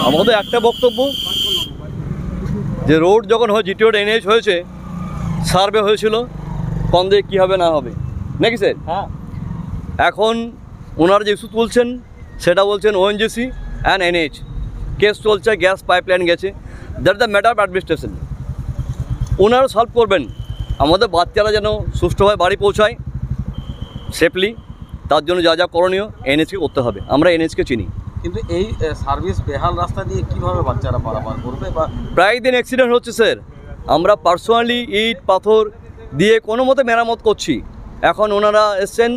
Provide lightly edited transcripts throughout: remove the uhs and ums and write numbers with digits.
আমাদের একটা বক্তব্য যে রোড যখন হয় জিটি রোড এনএইচ হয়েছে, সার্ভে হয়েছিল কোন দিকে কী হবে না হবে, নাকি স্যার? হ্যাঁ। এখন ওনারা যে ইস্যু তুলছেন সেটা বলছেন ওএনজিসি অ্যান্ড এনএইচ কেস চলছে, গ্যাস পাইপলাইন গেছে, that the matter of administration. ওনারা সলভ করবেন, আমাদের বাচ্চারা যেন সুষ্ঠুভাবে বাড়ি পৌঁছায় সেফলি, তার জন্য যা যা করণীয় এনএইচকে করতে হবে। আমরা এনএইচকে চিনি, কিন্তু এই সার্ভিস বেহাল রাস্তা দিয়ে কিভাবে বাচ্চারা পারাপার করবে? বা প্রায় দিন অ্যাক্সিডেন্ট হচ্ছে স্যার। আমরা পার্সোনালি ইট পাথর দিয়ে কোনো মতে মেরামত করছি। এখন ওনারা এসছেন,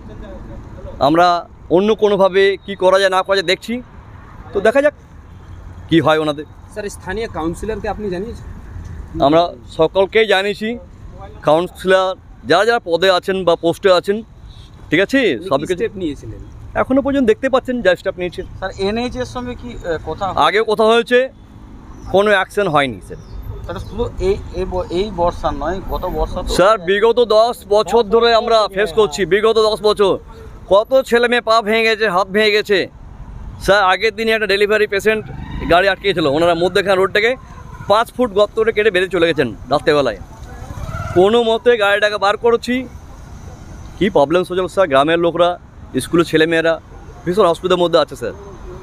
আমরা অন্য কোনোভাবে কি করা যায় না করা যায় দেখছি, তো দেখা যাক কি হয় ওনাদের। স্যার, স্থানীয় কাউন্সিলরকে আপনি জানিয়েছেন? আমরা সকলকেই জানিয়েছি, কাউন্সিলর যারা যারা পদে আছেন বা পোস্টে আছেন, ঠিক আছে, সবকে স্টেপ নিয়েছিলেন? এখনো পর্যন্ত দেখতে পাচ্ছেন যা স্টেপ নিয়েছেন। স্যার, এনএইচ এর সঙ্গে কি কথা আগেও কথা হয়েছে, কোনো অ্যাকশন হয়নি স্যার। তাহলে শুধু এই বর্ষা নয়, গত বর্ষা স্যার বিগত 10 বছর ধরে আমরা ফেস করছি, বিগত 10 বছর কত ছেলে মেয়ে পা ভেঙে গেছে, হাত ভেঙে গেছে। স্যার আগের দিনে একটা ডেলিভারি পেশেন্ট গাড়ি আটকেছিল, ওনারা মধ্যেখানে রোড থেকে 5 ফুট গর্ত করে কেটে বেরিয়ে চলে গেছেন রাত্রেবেলায়। কোনো মতে গাড়িটাকে বার করছি, কী প্রবলেম হয়েছিল স্যার, গ্রামের লোকরা, স্কুলের ছেলেমেয়েরা ভীষণ অসুবিধার মধ্যে আছে স্যার।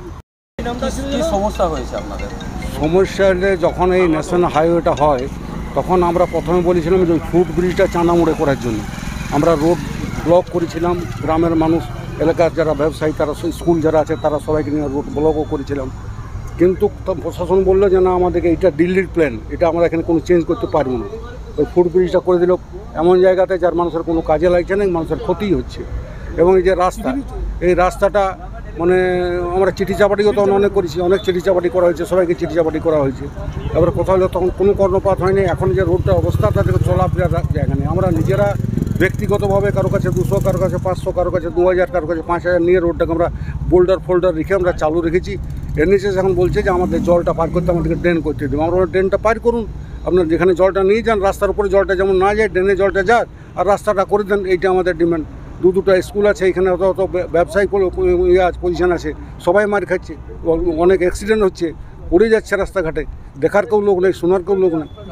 কি সমস্যা হয়েছে আপনাদের? সমস্যা হলে যখন এই ন্যাশনাল হাইওয়েটা হয় তখন আমরা প্রথমে বলেছিলাম যে ওই ফুট ব্রিজটা চাঁদামুড়ে করার জন্য আমরা রোড ব্লক করেছিলাম। গ্রামের মানুষ, এলাকার যারা ব্যবসায়ী, তারা স্কুল যারা আছে তারা সবাইকে নিয়ে রোড ব্লকও করেছিলাম। কিন্তু প্রশাসন বললো যে না, আমাদেরকে এটা দিল্লির প্ল্যান, এটা আমরা এখানে কোনো চেঞ্জ করতে পারবো না। ওই ফুট ব্রিজটা করে দিল এমন জায়গাতে যার মানুষের কোনো কাজে লাগছে না, মানুষের ক্ষতিই হচ্ছে। এবং এই যে রাস্তা, এই রাস্তাটা মানে আমরা চিঠি চাপাটিও তখন অনেক করেছি, অনেক চিঠি চাপাটি করা হয়েছে, সবাইকে চিঠি চাপাটি করা হয়েছে। এবার কোথাও হলো তখন কোনো কর্ণপাত হয়নি। এখন যে রোডটা অবস্থা, তাদের চলাফেরার জায়গা নেই। আমরা নিজেরা ব্যক্তিগতভাবে কারো কাছে 200, কারো কাছে 500, কারো কাছে 2000, কারো কাছে 5000 নিয়ে রোডটাকে আমরা বোল্ডার ফোল্ডার রেখে আমরা চালু রেখেছি। এনএইচএস এখন বলছে যে আমাদের জলটা পার করতে আমাদেরকে ড্রেন করতে দেবো। আমরা ড্রেনটা পার করুন, আপনার যেখানে জলটা নিয়ে যান, রাস্তার উপরে জলটা যেমন না যায়, ড্রেনে জলটা যাক আর রাস্তাটা করে দেন, এইটা আমাদের ডিমান্ড। দুটো স্কুল আছে এখানে, অত ব্যবসায়িক পজিশন আছে, সবাই মার খাচ্ছে, অনেক অ্যাক্সিডেন্ট হচ্ছে, উড়ে যাচ্ছে রাস্তাঘাটে, দেখার কেউ লোক নেই, শোনার কেউ लोग नहीं।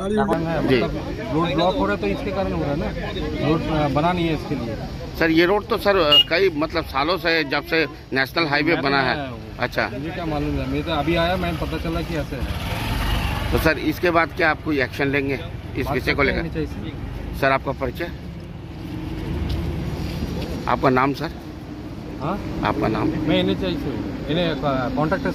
रोड ब्लॉक हो रहा है तो इसके कारण हो रहा है ना, रोड बना नहीं है इसके लिए। सर ये रोड तो सर कई मतलब सालों से जब से नेशनल हाईवे बना है। अच्छा, मुझे क्या मालूम है, मैं तो अभी आया, मैंने पता चला कि ऐसे है। तो सर इसके बाद क्या आप कोई एक्शन लेंगे इस विषय को लेकर? सर आपका परिचय, आपका नाम सर? हाँ, आपका नाम? मैं एनएचआई से हूँ, कॉन्ट्रैक्टर